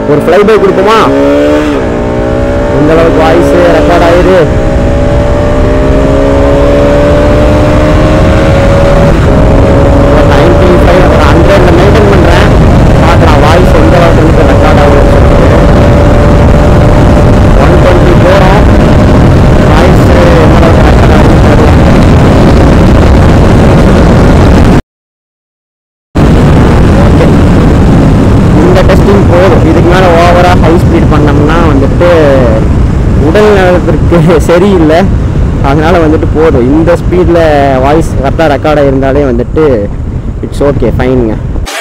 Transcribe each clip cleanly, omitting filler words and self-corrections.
ஒரு ஃப்ளைபை கொடுப்போமா? இந்த அளவுக்கு வாய்ஸ் ரெக்கார்ட் ஆயிரு. மெயின்டைன் பண்றேன், பார்க்குறேன் வாய்ஸ் எந்த அளவுக்கு ரெக்கார்ட் ஆகுதுன்னு சொல்லிட்டு. 120 போகிறோம், வாய்ஸ் எந்த அளவுக்கு ரெக்கார்ட் ஆகுதுன்னு தெரியல. ஓகே, இந்த டெஸ்டிங் போதும். இதுக்கு மேலே ஓவராக ஹை ஸ்பீட் பண்ணோம்னா வந்துட்டு உடல் நலத்திற்கு சரியில்லை. அதனால் வந்துட்டு போதும். இந்த ஸ்பீடில் வாய்ஸ் கரெக்டாக ரெக்கார்ட் ஆகிருந்தாலே வந்துட்டு இட்ஸ் ஓகே, ஃபைனுங்க.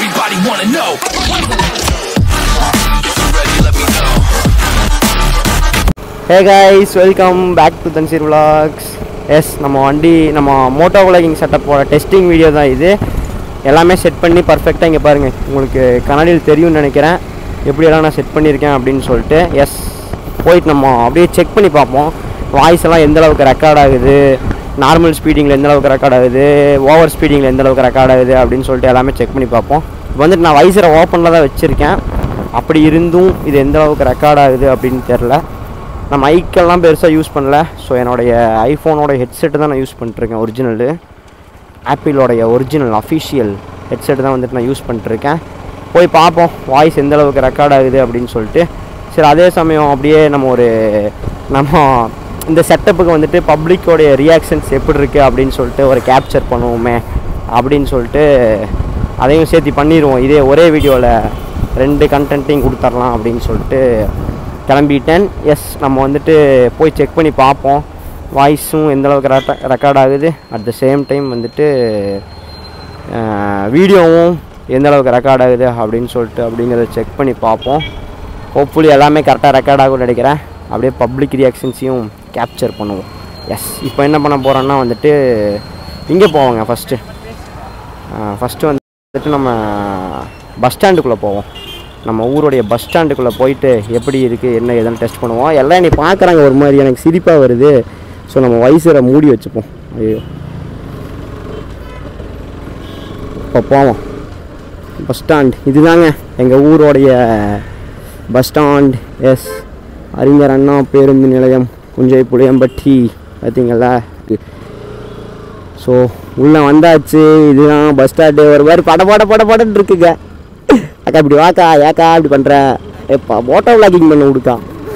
Hey guys, welcome back to Thanseer vlogs. Yes, நம்ம வண்டி நம்ம மோட்டோ விலாகிங் செட்டப்போட டெஸ்டிங் வீடியோ தான் இது. எல்லாமே செட் பண்ணி பர்ஃபெக்டாக இங்கே பாருங்கள், உங்களுக்கு கண்ணாடியில் தெரியும்னு நினைக்கிறேன் எப்படியெல்லாம் நான் செட் பண்ணியிருக்கேன் அப்படின்னு சொல்லிட்டு. எஸ், போயிட்டு நம்ம அப்படியே செக் பண்ணி பார்ப்போம் வாய்ஸ் எல்லாம் எந்த அளவுக்கு ரெக்கார்ட் ஆகுது, நார்மல் ஸ்பீடிங்கில் எந்த அளவுக்கு ரெக்கார்ட் ஆகுது, ஓவர் ஸ்பீடிங்கில் எந்த அளவுக்கு ரெக்கார்ட் ஆகுது அப்படின்னு சொல்லிட்டு எல்லாமே செக் பண்ணி பார்ப்போம். இப்போ வந்துட்டு நான் வைசரை ஓப்பனில் தான் வச்சுருக்கேன். அப்படி இருந்தும் இது எந்த அளவுக்கு ரெக்கார்ட் ஆகுது அப்படின்னு தெரில. நான் மைக்கெல்லாம் பெருசாக யூஸ் பண்ணல. ஸோ என்னுடைய ஐஃபோனோட ஹெட்செட்டு தான் நான் யூஸ் பண்ணிட்டுருக்கேன். ஒரிஜினலு ஆப்பிளோடைய ஒரிஜினல் அஃபிஷியல் ஹெட்செட்டு தான் வந்துட்டு நான் யூஸ் பண்ணிட்டுருக்கேன். போய் பார்ப்போம் வாய்ஸ் எந்த அளவுக்கு ரெக்கார்ட் ஆகுது அப்படின்னு சொல்லிட்டு. சரி, அதே சமயம் அப்படியே நம்ம இந்த செட்டப்புக்கு வந்துட்டு பப்ளிக்கோடைய ரியாக்ஷன்ஸ் எப்படி இருக்குது அப்படின்னு சொல்லிட்டு ஒரு கேப்சர் பண்ணுவோமே அப்படின்னு சொல்லிட்டு அதையும் சேர்த்து பண்ணிடுவோம். இதே ஒரே வீடியோவில் 2 கண்டென்ட்டையும் கொடுத்துர்லாம் அப்படின்னு சொல்லிட்டு கிளம்பிட்டேன். எஸ், நம்ம வந்துட்டு போய் செக் பண்ணி பார்ப்போம் வாய்ஸும் எந்தளவுக்கு ரெக்கார்ட் ஆகுது, அட் த சேம் டைம் வந்துட்டு வீடியோவும் எந்தளவுக்கு ரெக்கார்ட் ஆகுது அப்படின்னு சொல்லிட்டு அப்படிங்கிறத செக் பண்ணி பார்ப்போம். ஹோப்ஃபுல்லி எல்லாமே கரெக்டாக ரெக்கார்ட் ஆகும்னு நினைக்கிறேன். அப்படியே பப்ளிக் ரியாக்ஷன்ஸையும் கேப்சர் பண்ணுவோம். எஸ், இப்போ என்ன பண்ண போகிறோன்னா வந்துட்டு இங்கே போவோங்க. ஃபஸ்ட்டு வந்துட்டு நம்ம பஸ் ஸ்டாண்டுக்குள்ளே போவோம். நம்ம ஊருடைய பஸ் ஸ்டாண்டுக்குள்ளே போயிட்டு எப்படி இருக்குது என்ன எதுன்னு டெஸ்ட் பண்ணுவோம். எல்லாம் என்னை பார்க்குறாங்க ஒரு மாதிரி, எனக்கு சிரிப்பாக வருது. ஸோ நம்ம வைசரை மூடி வச்சுப்போம். ஐயோ, இப்போ போவோம். பஸ் ஸ்டாண்ட் இதுதாங்க எங்கள் ஊரோடைய பஸ் ஸ்டாண்ட். எஸ், அறிஞர் அண்ணா பேருந்து நிலையம், குஞ்சை புளியம்பட்டி, பார்த்தீங்களா? ஸோ உள்ளே வந்தாச்சு. இதுதான் பஸ் ஸ்டாண்டு. ஒரு மாதிரி படன்னு இருக்குங்க. அக்கா இப்படி வாக்கா, ஏக்கா இப்படி பண்ணுற, எப்பா மோட்டோ விளாகிங் பண்ண கொடுக்கா.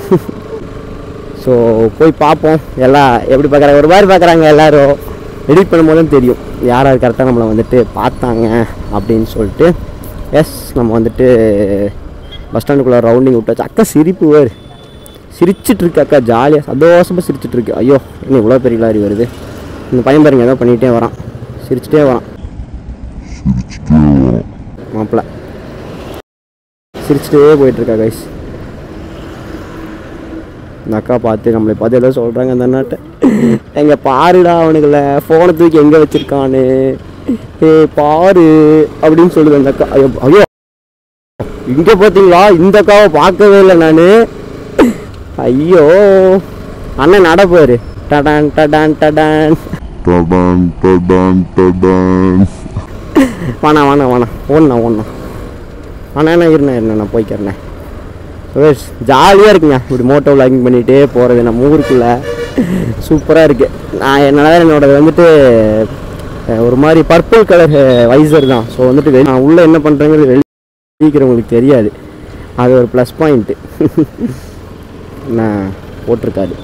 ஸோ போய் பார்ப்போம் எல்லாம் எப்படி பார்க்குறாங்க. ஒரு மாதிரி பார்க்குறாங்க எல்லோரும். எடிட் பண்ணும்போது தான் தெரியும் யார் யார் கரெக்டாக நம்மளை வந்துட்டு பார்த்தாங்க அப்படின்னு சொல்லிட்டு. எஸ், நம்ம வந்துட்டு பஸ் ஸ்டாண்டுக்குள்ளே ரவுண்டிங் விட்டாச்சு. அக்கா சிரிப்பு வேறு சிரிச்சிட்ருக்கு. அக்கா ஜாலியாக சந்தோஷமாக சிரிச்சிட்ருக்கு. ஐயோ, இன்னும் இவ்வளோ பெரிய லாரி வருது. இந்த பையன் பாருங்க ஏதோ பண்ணிகிட்டே வரான், சிரிச்சிட்டே வரான். மாப்பிள்ள சிரிச்சிட்டே போயிட்டுருக்கா கைஸ். இந்த அக்கா பார்த்து நம்மளை பார்த்து ஏதோ சொல்கிறாங்க அந்த அண்ணாட்ட. எங்கே பாருடா, அவனுக்குள்ள ஃபோனை தூக்கி எங்கே வச்சுருக்கான்னு, ஏ பாரு அப்படின்னு சொல்லுது அந்த அக்கா. ஐயோ ஐயோ, இங்கே பார்த்தீங்களா? இந்த அக்காவை பார்க்கவே இல்லை நான். ஐயோ, அண்ணன் நடப்பாரு. டடான் டடான் டடான் டடான் டடான் டடான். வேணாம் ஓடண்ணா அண்ணா இருண்ணா நான் போய்க்கிறேண்ணே. ஜாலியாக இருக்குங்க இப்படி மோட்டோ விளாகிங் பண்ணிகிட்டே போகிறது நம்ம ஊருக்குள்ளே. சூப்பராக இருக்குது. நான் என்னோடது வந்துட்டு ஒரு மாதிரி பர்பிள் கலர் வைசர் தான். ஸோ வந்துட்டு நான் உள்ளே என்ன பண்ணுறேங்கிறது வெளிக்கிறவங்களுக்கு தெரியாது. அது ஒரு ப்ளஸ் பாயிண்ட்டு. நான் போட்டிருக்காரு.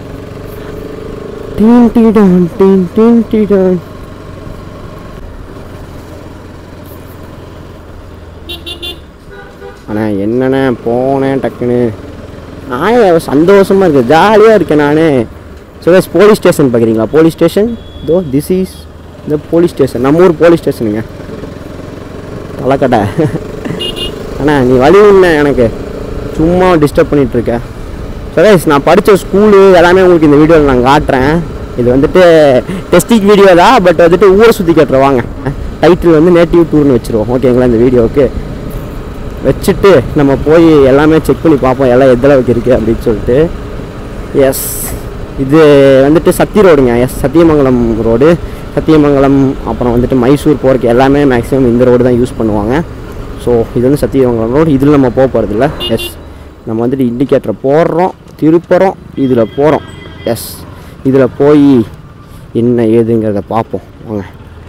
ஆனால் என்னண்ணே போனேன் டக்குன்னு. நான் சந்தோஷமாக இருக்கேன், ஜாலியாக இருக்கேன் நான். ஸோ போலீஸ் ஸ்டேஷன் பார்க்குறீங்களா? போலீஸ் ஸ்டேஷன் தோ this is the police station. நம்ம ஊர் போலீஸ் ஸ்டேஷனுங்க, தலைக்கட்டை. ஆனால் நீ வழி இல்லை, எனக்கு சும்மா டிஸ்டர்ப் பண்ணிகிட்ருக்கேன். ஸோ நான் படித்த ஸ்கூலு எல்லாமே உங்களுக்கு இந்த வீடியோவில் நான் காட்டுறேன். இது வந்துட்டு டெஸ்டிங் வீடியோ தான், பட் வந்துட்டு ஊரை சுற்றி காட்டுருவாங்க. டைட்டில் வந்து நேட்டிவ் டூர்னு வச்சுருவோம். ஓகேங்களா? இந்த வீடியோவுக்கு வச்சுட்டு நம்ம போய் எல்லாமே செக் பண்ணி பார்ப்போம் எல்லாம் எந்தளவுக்கு இருக்குது அப்படின்னு சொல்லிட்டு. எஸ், இது வந்துட்டு சத்தி ரோடுங்க. S, Sathyamangalam road. சத்தியமங்கலம் அப்புறம் வந்துட்டு மைசூர் போகிறதுக்கு எல்லாமே மேக்ஸிமம் இந்த ரோடு தான் யூஸ் பண்ணுவாங்க. ஸோ இது வந்து சத்தியமங்கலம் ரோடு. இதில் நம்ம போக போகிறதில்ல. எஸ், நம்ம வந்துட்டு இண்டிகேட்டரை போடுறோம், திருப்புறோம், இதில் போகிறோம். எஸ், இதில் போய் என்ன ஏதுங்கிறத பார்ப்போம் வாங்க.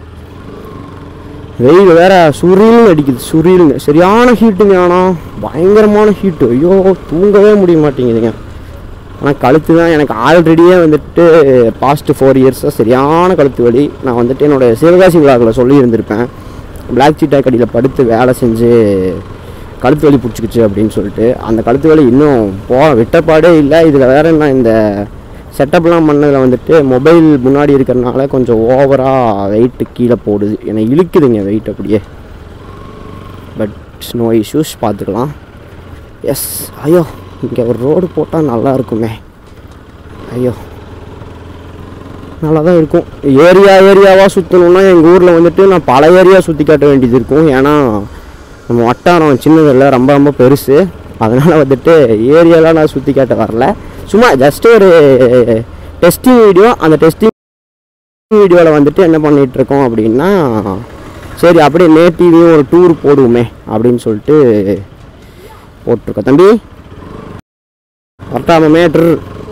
வெயில் வேறு சுரீல்னு அடிக்குது, சுரீல்னு சரியான ஹீட்டுங்க. ஆனால் பயங்கரமான ஹீட்டு. ஐயோ தூங்கவே முடிய மாட்டேங்குதுங்க. ஆனால் கழுத்து தான் எனக்கு ஆல்ரெடியே வந்துட்டு பாஸ்ட்டு 4 இயர்ஸாக சரியான கழுத்து வலி. நான் வந்துட்டு என்னோடய சிவகாசி விழாவில் சொல்லியிருந்திருப்பேன், பிளாக் சீட்டா கடியில் படுத்து வேலை செஞ்சு கழுத்து வலி பிடிச்சிக்கிச்சு அப்படின்னு சொல்லிட்டு. அந்த கழுத்து வலி இன்னும் விட்டப்பாடே இல்லை. இதில் வேறு என்ன, இந்த செட்டப்லாம் பண்ணதில் வந்துட்டு மொபைல் முன்னாடி இருக்கிறனால கொஞ்சம் ஓவராக வெயிட்டு கீழே போடுது, என்னை இழுக்குதுங்க வெயிட் அப்படியே. பட் நோ இஷ்யூஸ், பார்த்துக்கலாம். எஸ், ஐயோ இங்கே ஒரு ரோடு போட்டால் நல்லா இருக்குமே. ஐயோ நல்லா தான் இருக்கும். ஏரியாவாக சுற்றணுன்னா எங்கள் ஊரில் வந்துட்டு நான் பல ஏரியா சுற்றி காட்ட வேண்டியது இருக்கும். ஏன்னா நம்ம வட்டாரம் சின்னதில்லை, ரொம்ப ரொம்ப பெருசு. அதனால் வந்துட்டு ஏரியாலாம் நான் சுற்றி காட்ட வரல. சும்மா ஜஸ்ட் ஒரு டெஸ்டிங் வீடியோ. அந்த டெஸ்டிங் வீடியோவில் வந்துட்டு என்ன பண்ணிகிட்ருக்கோம் அப்படின்னா, சரி அப்படியே நேட்டிவையும் ஒரு டூர் போடுவோமே அப்படின்னு சொல்லிட்டு போட்டிருக்கோம். தம்பி வரட்டாம மேட்ரு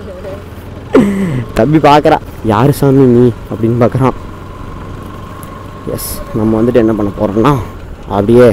தம்பி பார்க்குறா, யார் சாமி நீ அப்படின்னு பார்க்குறான். எஸ், நம்ம வந்துட்டு என்ன பண்ண போகிறோம்னா, அப்படியே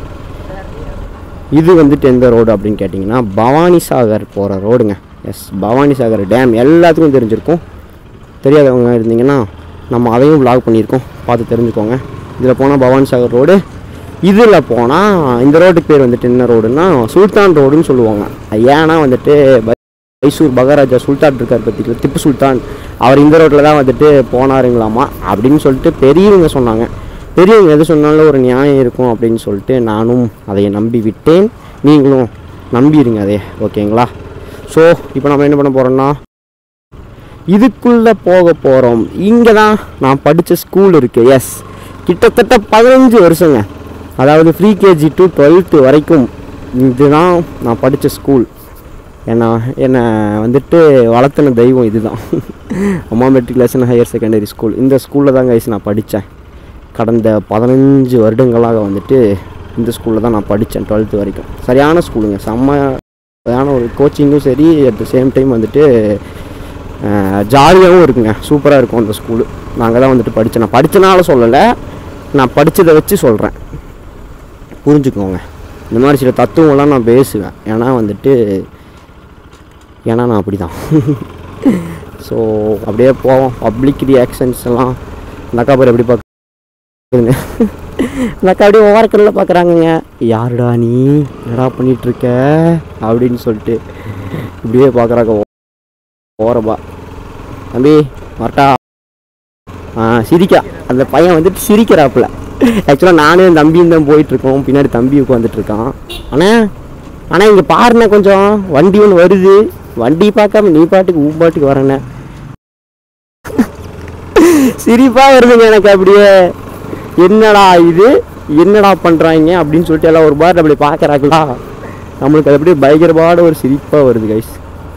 இது வந்துட்டு எந்த ரோடு அப்படின்னு கேட்டிங்கன்னா பவானி சாகர் போகிற ரோடுங்க. எஸ், பவானி சாகர் டேம் எல்லாத்துக்கும் தெரிஞ்சிருக்கும். தெரியாதவங்க இருந்தீங்கன்னா நம்ம அதையும் விளாக் பண்ணியிருக்கோம், பார்த்து தெரிஞ்சுக்கோங்க. இதில் போனால் பவானி சாகர் ரோடு, இதில் போனால் இந்த ரோட்டுக்கு பேர் வந்துட்டு என்ன ரோடுன்னா சுல்தான் ரோடுன்னு சொல்லுவாங்க. ஏன்னா வந்துட்டு மைசூர் மகாராஜா சுல்தான் இருக்கார் பற்றிக்கல, திப்பு சுல்தான், அவர் இந்த ரோட்டில் தான் வந்துட்டு போனாருங்களாமா அப்படின்னு சொல்லிட்டு பெரியவங்க சொன்னாங்க. பெரியவங்க எது சொன்னாலும் ஒரு நியாயம் இருக்கும் அப்படின்னு சொல்லிட்டு நானும் அதை நம்பி விட்டேன். நீங்களும் நம்பிடுங்க அதே, ஓகேங்களா? ஸோ இப்போ நம்ம என்ன பண்ண போகிறோம்னா, இதுக்குள்ளே போக போகிறோம். இங்கே தான் நான் படித்த ஸ்கூல் இருக்குது. எஸ், கிட்டத்தட்ட 15 வருஷங்க. அதாவது ப்ரீ கேஜி டு 12th வரைக்கும் இதுதான் நான் படித்த ஸ்கூல். என்னை வந்துட்டு வளர்த்துன தெய்வம் இதுதான். அம்மா மெட்ரிகுலேஷன் ஹையர் செகண்டரி ஸ்கூல். இந்த ஸ்கூலில் தான் கைஸ் நான் படித்தேன். கடந்த 15 வருடங்களாக வந்துட்டு இந்த ஸ்கூலில் தான் நான் படித்தேன் 12th வரைக்கும். சரியான ஸ்கூலுங்க, செம்மையான ஒரு கோச்சிங்கும் சரி, அட் த சேம் டைம் வந்துட்டு ஜாலியாகவும் இருக்குங்க, சூப்பராக இருக்கும் அந்த ஸ்கூலு. நாங்கள் தான் வந்துட்டு படித்தேன். நான் படித்தனால சொல்லலை, நான் படித்ததை வச்சு சொல்கிறேன், புரிஞ்சுக்கோங்க. இந்த மாதிரி சில தத்துவங்கள்லாம் நான் பேசுவேன். ஏன்னா நான் அப்படி தான். ஸோ அப்படியே போவோம். பப்ளிக் ரியாக்ஷன்ஸ் எல்லாம் அந்த அக்கா பேர் எப்படி பார்க்குறேங்க, அந்த அக்கா அப்படியே ஓரக்கல்ல பார்க்குறாங்கங்க. யாருடா நீ, என்னடா பண்ணிகிட்ருக்க அப்படின்னு சொல்லிட்டு இப்படியே பார்க்குறாங்க ஓரப்பா. தம்பி வரட்டா, சிரிக்கா. அந்த பையன் வந்துட்டு சிரிக்கிறாப்புல. ஆக்சுவலாக நானும் என் தம்பியும் தான் போயிட்டுருக்கோம், பின்னாடி தம்பி உட்காந்துட்ருக்கான். ஆனால் இங்கே பாருண்ணே, கொஞ்சம் வண்டி ஒன்று வருது, வண்டி பார்க்காம நீ பாட்டுக்கு பாட்டுக்கு வரேண்ணே. சிரிப்பாக வருதுங்க எனக்கு. அப்படியே என்னடா இது, என்னடா பண்ணுறாங்க அப்படின்னு சொல்லிட்டு எல்லாம் ஒரு பாட்டு அப்படி பார்க்குறாங்களா, நம்மளுக்கு அது அப்படியே பயங்கரமான ஒரு சிரிப்பாக வருது கைஸ்.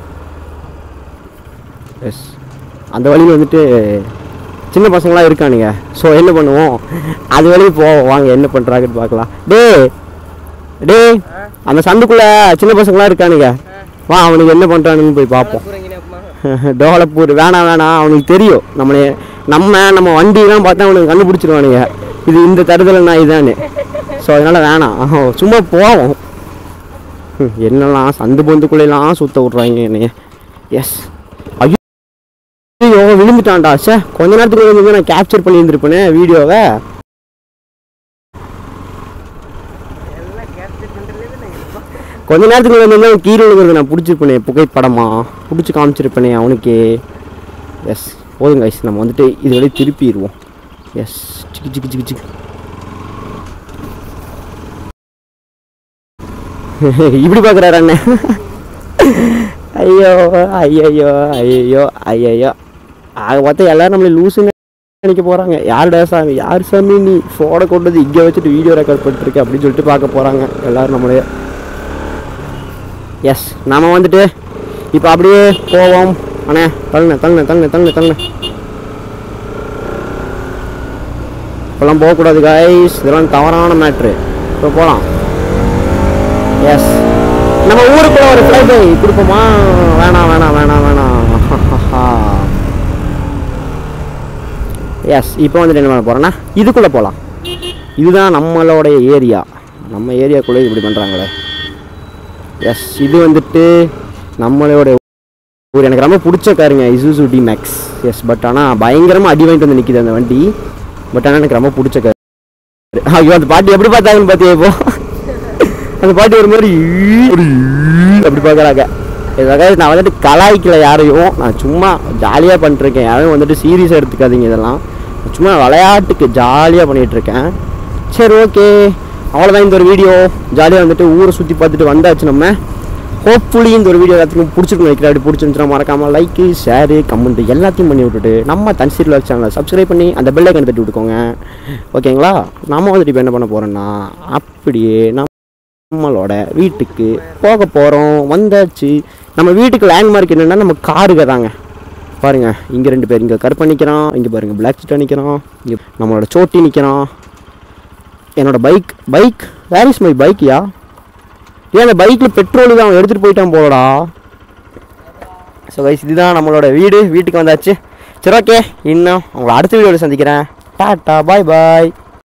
எஸ், அந்த வழியில் வந்துட்டு சின்ன பசங்களாம் இருக்கானுங்க. ஸோ என்ன பண்ணுவோம், அது வரையும் போவோம், வாங்க என்ன பண்ணுறாங்கன்னு பார்க்கலாம். டே அந்த சந்துக்குள்ளே சின்ன பசங்களாம் இருக்கானுங்க, வா அவனுக்கு என்ன பண்ணுறானுன்னு போய் பார்ப்போம். டோலப்பூர் வேணாம், அவனுக்கு தெரியும் நம்ம வண்டியெலாம் பார்த்தா அவனுக்கு கண்டுபிடிச்சிருவானுங்க, இது இந்த தருதல் நான் இதானு. ஸோ அதனால் வேணாம், சும்மா போவோம். என்னெல்லாம் சந்து பொந்துக்குள்ளெல்லாம் சுற்ற விட்றாங்க என்னைய. எஸ், ஐயோ விழுந்துட்டான்டா. சே, கொஞ்ச நேரத்துக்கு வந்து நான் கேப்சர் பண்ணியிருந்துருப்பேனே வீடியோவை. கொஞ்ச நேரத்துக்கு வந்து கீழே விழுகிறது நான் பிடிச்சிருப்பேனே, புகைப்படமாக பிடிச்சி காமிச்சிருப்பேனே அவனுக்கு. எஸ், போதுங்க கைஸ், நம்ம வந்துட்டு இது வரையும் திருப்பிடுவோம். எஸ், சிக்கி சிக்கி சிக்கி சிக்கி. இப்படி பார்க்குறாரு அண்ணே. ஐயோ ஐயோ ஐயோ ஐயோ. ஆக பார்த்தா எல்லோரும் நம்மளை லூசுன்னு நினைக்க போகிறாங்க. யாருடா சாமி, யார் சாமி நீ ஃபோனை கொண்டு வந்து இங்கே வச்சுட்டு வீடியோ ரெக்கார்ட் பண்ணிட்டுருக்க அப்படின்னு சொல்லிட்டு பார்க்க போகிறாங்க எல்லோரும் நம்மளே. எஸ், நாம் வந்துட்டு இப்போ அப்படியே போவோம். அண்ணே தள்ளுண்ணே. இப்போல்லாம் போகக்கூடாது கைஸ், இதெல்லாம் தவறான மேட்ரு. இப்போ போகலாம். எஸ், நம்ம ஊருக்குள்ள ஒரு ஃப்ளைட் கொடுப்போமா? வேணாம் வேணாம் வேணாம் வேணாம். எஸ், இப்போ வந்துட்டு என்ன பண்ண போகிறேன்னா இதுக்குள்ளே போகலாம். இதுதான் நம்மளோடைய ஏரியா. நம்ம ஏரியாக்குள்ளே இப்படி பண்ணுறாங்களே. எஸ், இது வந்துட்டு நம்மளோட ஊர். எனக்கு ரொம்ப பிடிச்ச காருங்க இசுசு டி-மேக்ஸ். எஸ், பட் ஆனால் பயங்கரமாக அடி வாங்கிட்டு வந்து நிற்கிது அந்த வண்டி. பட் ஆனால் எனக்கு ரொம்ப பிடிச்ச கார். ஐயோ, அந்த பாட்டி எப்படி பார்த்தாங்கன்னு பார்த்தியா? இப்போ அந்த பாட்டி ஒரு மாதிரி அப்படி பார்க்குறாங்க. இதுக்காக நான் வந்துட்டு கலாய்க்கல யாரையும், நான் சும்மா ஜாலியாக பண்ணிட்டுருக்கேன். யாரும் வந்துட்டு சீரியஸாக எடுத்துக்காதீங்க. இதெல்லாம் சும்மா விளையாட்டுக்கு ஜாலியாக பண்ணிகிட்ருக்கேன். சரி, ஓகே, அவ்வளோதான் இந்த ஒரு வீடியோ. ஜாலியாக வந்துட்டு ஊரை சுற்றி பார்த்துட்டு வந்தாச்சு நம்ம. ஹோப்ஃபுல்லி இந்த ஒரு வீடியோ எல்லாத்துக்கும் பிடிச்சிருக்கணும் நினைக்கிறேன். அப்படி பிடிச்சிருந்துச்சுன்னா மறக்காமல் லைக்கு, ஷேரு, கமெண்ட் எல்லாத்தையும் பண்ணி விட்டுட்டு நம்ம தன்சீர் விலாக்ஸ் சேனலை சப்ஸ்கிரைப் பண்ணி அந்த பெல் ஐக்கனை தட்டி விட்டுக்கோங்க. ஓகேங்களா? நம்ம வந்துட்டு இப்போ என்ன பண்ண போகிறோன்னா அப்படியே நம்மளோட வீட்டுக்கு போக போகிறோம். வந்தாச்சு. நம்ம வீட்டுக்கு லேண்ட்மார்க் என்னென்னா நம்ம காருக தாங்க. பாருங்கள், இங்கே 2 பேர், இங்கே கருப்பை நிற்கிறான், இங்கே பாருங்கள் பிளாக் சீட்டாக நிற்கிறான், இங்கே நம்மளோட சோட்டி நிற்கிறான். என்னோடய பைக் வேர் இஸ் மை பைக்கியா? ஏன் அந்த பைக்கில் பெட்ரோலு தான் அவன் எடுத்துகிட்டு போயிட்டான் போலடா. ஸோ கைஸ், இதுதான் நம்மளோட வீடு. வீட்டுக்கு வந்தாச்சு. சரி, ஓகே, இன்னும் உங்களை அடுத்த வீடியோவில் சந்திக்கிறேன். டாட்டா, பாய் பாய்.